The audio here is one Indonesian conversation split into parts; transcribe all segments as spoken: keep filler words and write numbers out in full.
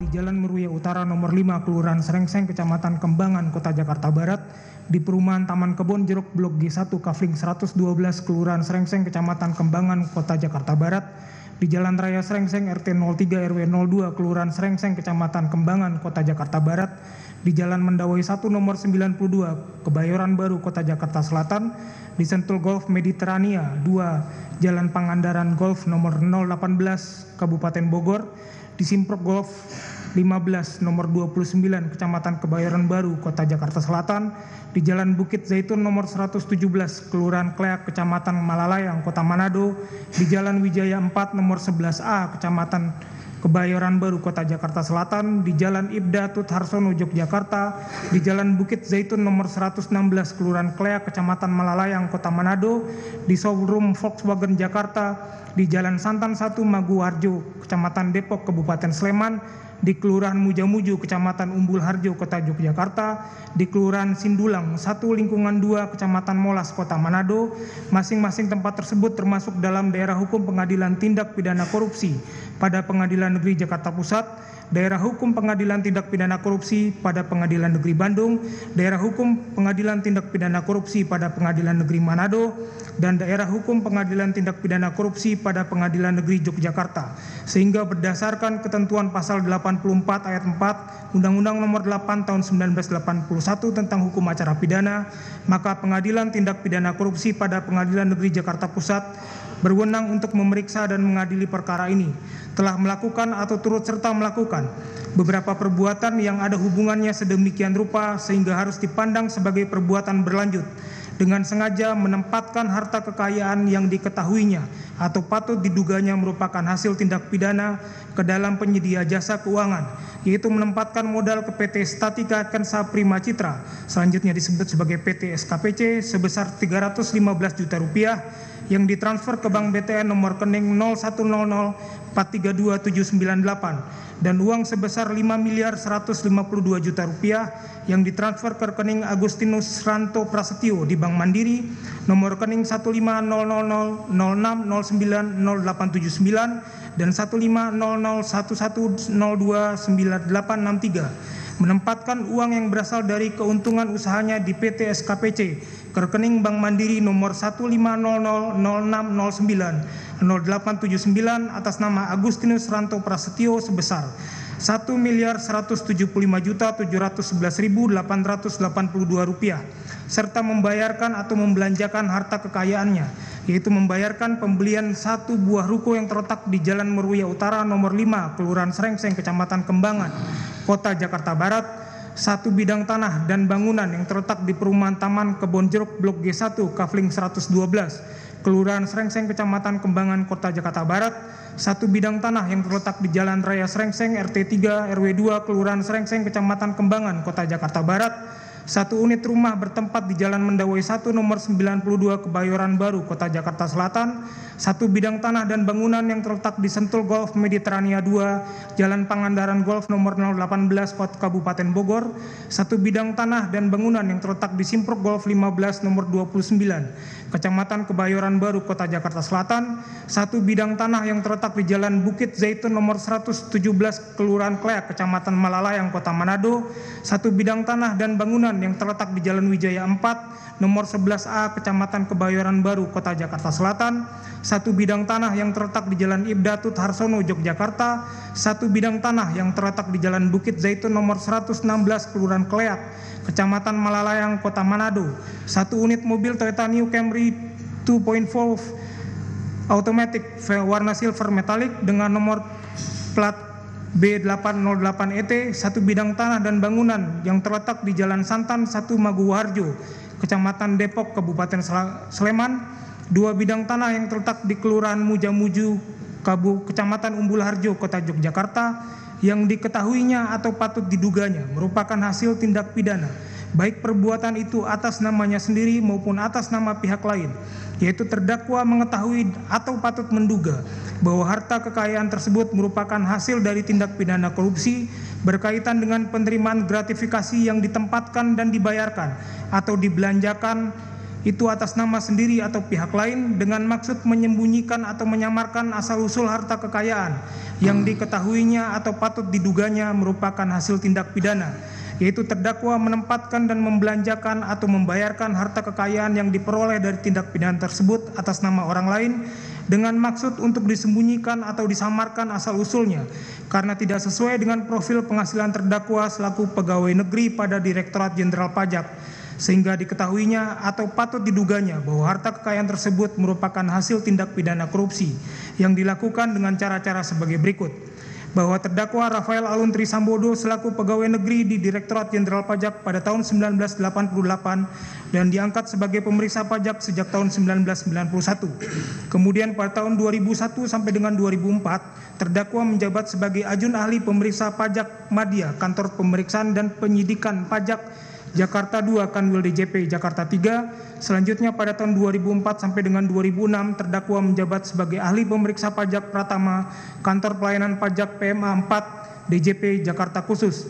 Jalan Meruya Utara nomor lima, Kelurahan Srengseng, Kecamatan Kembangan, Kota Jakarta Barat, di Perumahan Taman Kebon Jeruk Blok G satu Kafling seratus dua belas, Kelurahan Srengseng, Kecamatan Kembangan, Kota Jakarta Barat, di Jalan Raya Srengseng R T nol tiga R W nol dua, Kelurahan Srengseng, Kecamatan Kembangan, Kota Jakarta Barat, di Jalan Mendawai satu nomor sembilan puluh dua, Kebayoran Baru, Kota Jakarta Selatan, di Sentul Golf Mediterania dua, Jalan Pangandaran Golf nomor nol delapan belas, Kabupaten Bogor, di Simprok Golf lima belas nomor dua puluh sembilan, Kecamatan Kebayoran Baru, Kota Jakarta Selatan, di Jalan Bukit Zaitun nomor seratus tujuh belas, Kelurahan Kleak, Kecamatan Malalayang, Kota Manado, di Jalan Wijaya empat nomor sebelas A, Kecamatan Kebayoran Baru, Kota Jakarta Selatan, di Jalan Ibda Tut Harsono, Yogyakarta, di Jalan Bukit Zaitun nomor seratus enam belas, Kelurahan Kleak, Kecamatan Malalayang, Kota Manado, di showroom Volkswagen Jakarta, di Jalan Santan satu Maguwarjo, Kecamatan Depok, Kabupaten Sleman, di Kelurahan Mujamuju, Kecamatan Umbul Harjo, Kota Yogyakarta, di Kelurahan Sindulang satu Lingkungan dua, Kecamatan Molas, Kota Manado. Masing-masing tempat tersebut termasuk dalam daerah hukum Pengadilan Tindak Pidana Korupsi pada Pengadilan Negeri Jakarta Pusat, daerah hukum Pengadilan Tindak Pidana Korupsi pada Pengadilan Negeri Bandung, daerah hukum Pengadilan Tindak Pidana Korupsi pada Pengadilan Negeri Manado, dan daerah hukum Pengadilan Tindak Pidana Korupsi pada Pengadilan Negeri Yogyakarta. Sehingga berdasarkan ketentuan pasal delapan puluh empat ayat empat Undang-Undang Nomor delapan Tahun seribu sembilan ratus delapan puluh satu tentang Hukum Acara Pidana, maka Pengadilan Tindak Pidana Korupsi pada Pengadilan Negeri Jakarta Pusat berwenang untuk memeriksa dan mengadili perkara ini, telah melakukan atau turut serta melakukan beberapa perbuatan yang ada hubungannya sedemikian rupa sehingga harus dipandang sebagai perbuatan berlanjut, dengan sengaja menempatkan harta kekayaan yang diketahuinya atau patut diduganya merupakan hasil tindak pidana ke dalam penyedia jasa keuangan, yaitu menempatkan modal ke P T Statika Kensa Prima Citra, selanjutnya disebut sebagai P T S K P C, sebesar tiga ratus lima belas juta rupiah yang ditransfer ke Bank B T N nomor rekening nol satu nol nol empat tiga dua tujuh sembilan delapan, dan uang sebesar lima miliar seratus lima puluh dua juta rupiah yang ditransfer ke rekening Agustinus Ranto Prasetyo di Bank Mandiri nomor rekening satu lima nol nol nol nol enam nol sembilan nol delapan tujuh sembilan dan satu lima nol nol satu satu nol dua sembilan delapan enam tiga, menempatkan uang yang berasal dari keuntungan usahanya di P T S K P C ke rekening Bank Mandiri nomor satu lima nol nol nol enam nol sembilan nol delapan tujuh sembilan atas nama Agustinus Ranto Prasetyo sebesar satu miliar seratus tujuh puluh lima juta tujuh ratus sebelas ribu delapan ratus delapan puluh dua rupiah, serta membayarkan atau membelanjakan harta kekayaannya, yaitu membayarkan pembelian satu buah ruko yang terletak di Jalan Meruya Utara nomor lima, Kelurahan Srengseng, Kecamatan Kembangan, Kota Jakarta Barat, satu bidang tanah dan bangunan yang terletak di Perumahan Taman Kebon Jeruk Blok G satu Kafling seratus dua belas, Kelurahan Srengseng, Kecamatan Kembangan, Kota Jakarta Barat, satu bidang tanah yang terletak di Jalan Raya Srengseng R T tiga R W dua, Kelurahan Srengseng, Kecamatan Kembangan, Kota Jakarta Barat, satu unit rumah bertempat di Jalan Mendawai satu nomor sembilan puluh dua, Kebayoran Baru, Kota Jakarta Selatan, satu bidang tanah dan bangunan yang terletak di Sentul Golf Mediterania dua, Jalan Pangandaran Golf nomor nol delapan belas, Kabupaten Bogor, satu bidang tanah dan bangunan yang terletak di Simprok Golf lima belas nomor dua puluh sembilan, Kecamatan Kebayoran Baru, Kota Jakarta Selatan, satu bidang tanah yang terletak di Jalan Bukit Zaitun nomor seratus tujuh belas, Kelurahan Kleak, Kecamatan Malalayang, Kota Manado, satu bidang tanah dan bangunan yang terletak di Jalan Wijaya empat nomor sebelas A, Kecamatan Kebayoran Baru, Kota Jakarta Selatan, satu bidang tanah yang terletak di Jalan Ibda Tut Harsono, Yogyakarta, satu bidang tanah yang terletak di Jalan Bukit Zaitun nomor seratus enam belas, Kelurahan Kleak, Kecamatan Malalayang, Kota Manado, satu unit mobil Toyota New Camry dua titik empat automatic warna silver metallic dengan nomor plat B delapan nol delapan E T, satu bidang tanah dan bangunan yang terletak di Jalan Santan satu Maguwarjo, Kecamatan Depok, Kabupaten Sleman, dua bidang tanah yang terletak di Kelurahan Mujamuju, Kecamatan Umbul Harjo, Kota Yogyakarta, yang diketahuinya atau patut diduganya merupakan hasil tindak pidana, baik perbuatan itu atas namanya sendiri maupun atas nama pihak lain, yaitu terdakwa mengetahui atau patut menduga bahwa harta kekayaan tersebut merupakan hasil dari tindak pidana korupsi berkaitan dengan penerimaan gratifikasi yang ditempatkan dan dibayarkan atau dibelanjakan itu atas nama sendiri atau pihak lain dengan maksud menyembunyikan atau menyamarkan asal-usul harta kekayaan yang diketahuinya atau patut diduganya merupakan hasil tindak pidana, yaitu terdakwa menempatkan dan membelanjakan atau membayarkan harta kekayaan yang diperoleh dari tindak pidana tersebut atas nama orang lain dengan maksud untuk disembunyikan atau disamarkan asal-usulnya karena tidak sesuai dengan profil penghasilan terdakwa selaku pegawai negeri pada Direktorat Jenderal Pajak, sehingga diketahuinya atau patut diduganya bahwa harta kekayaan tersebut merupakan hasil tindak pidana korupsi yang dilakukan dengan cara-cara sebagai berikut. Bahwa terdakwa Rafael Alun Trisambodo selaku pegawai negeri di Direktorat Jenderal Pajak pada tahun sembilan belas delapan puluh delapan dan diangkat sebagai pemeriksa pajak sejak tahun sembilan belas sembilan puluh satu. Kemudian pada tahun dua ribu satu sampai dengan dua ribu empat, terdakwa menjabat sebagai ajun ahli pemeriksa pajak Madya, Kantor Pemeriksaan dan Penyidikan Pajak Jakarta dua, Kanwil D J P Jakarta tiga. Selanjutnya pada tahun dua ribu empat sampai dengan dua ribu enam terdakwa menjabat sebagai ahli pemeriksa pajak Pratama, Kantor Pelayanan Pajak P M A empat D J P Jakarta Khusus.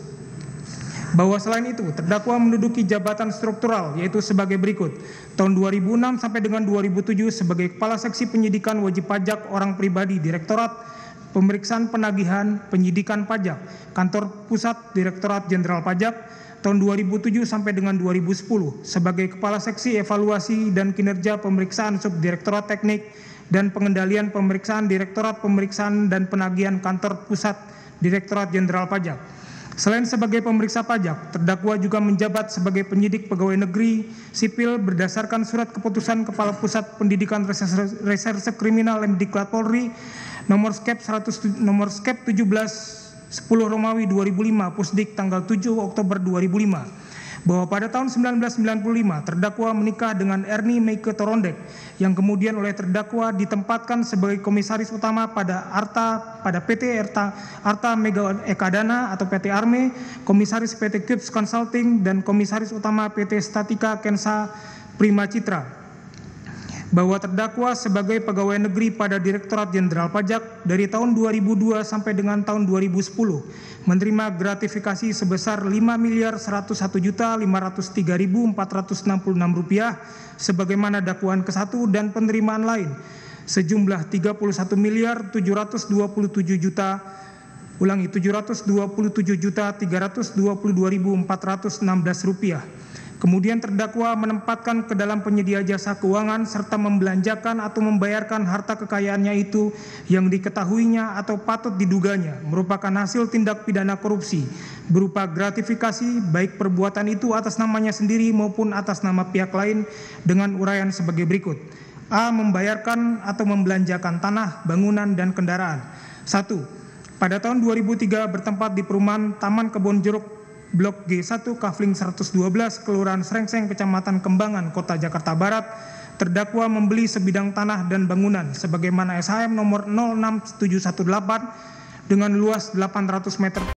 Bahwa selain itu terdakwa menduduki jabatan struktural yaitu sebagai berikut. Tahun dua ribu enam sampai dengan dua ribu tujuh sebagai Kepala Seksi Penyidikan Wajib Pajak Orang Pribadi Direktorat Pemeriksaan Penagihan Penyidikan Pajak, Kantor Pusat Direktorat Jenderal Pajak. Tahun dua ribu tujuh sampai dengan dua ribu sepuluh sebagai Kepala Seksi Evaluasi dan Kinerja Pemeriksaan Subdirektorat Teknik dan Pengendalian Pemeriksaan Direktorat Pemeriksaan dan Penagihan Kantor Pusat Direktorat Jenderal Pajak. Selain sebagai pemeriksa pajak, terdakwa juga menjabat sebagai penyidik pegawai negeri sipil berdasarkan surat keputusan Kepala Pusat Pendidikan Reserse, Reserse Kriminal Mendiklat Polri nomor skep seratus nomor skep tujuh belas sepuluh Romawi dua ribu lima Pusdik tanggal tujuh Oktober dua ribu lima bahwa pada tahun sembilan belas sembilan puluh lima terdakwa menikah dengan Ernie Meike Torondek yang kemudian oleh terdakwa ditempatkan sebagai komisaris utama pada Arta pada P T Arta Arta Mega Ekadana atau P T Arme, komisaris P T Cubes Consulting dan komisaris utama P T Statika Kensa Prima Citra. Bahwa terdakwa sebagai pegawai negeri pada Direktorat Jenderal Pajak dari tahun dua ribu dua sampai dengan tahun dua ribu sepuluh menerima gratifikasi sebesar lima miliar seratus satu juta lima ratus tiga ribu empat ratus enam puluh enam rupiah sebagaimana dakwaan ke satu dan penerimaan lain sejumlah tiga puluh satu miliar tujuh ratus dua puluh tujuh juta ulangi tujuh ratus dua puluh tujuh juta tiga ratus dua puluh dua ribu empat ratus enam belas rupiah. Kemudian terdakwa menempatkan ke dalam penyedia jasa keuangan serta membelanjakan atau membayarkan harta kekayaannya itu yang diketahuinya atau patut diduganya merupakan hasil tindak pidana korupsi berupa gratifikasi baik perbuatan itu atas namanya sendiri maupun atas nama pihak lain dengan uraian sebagai berikut. A. Membayarkan atau membelanjakan tanah, bangunan, dan kendaraan. Satu. Pada tahun dua ribu tiga bertempat di perumahan Taman Kebon Jeruk Blok G satu Kafling seratus dua belas Kelurahan Srengseng Kecamatan Kembangan Kota Jakarta Barat, terdakwa membeli sebidang tanah dan bangunan sebagaimana S H M nomor nol enam tujuh satu delapan dengan luas delapan ratus meter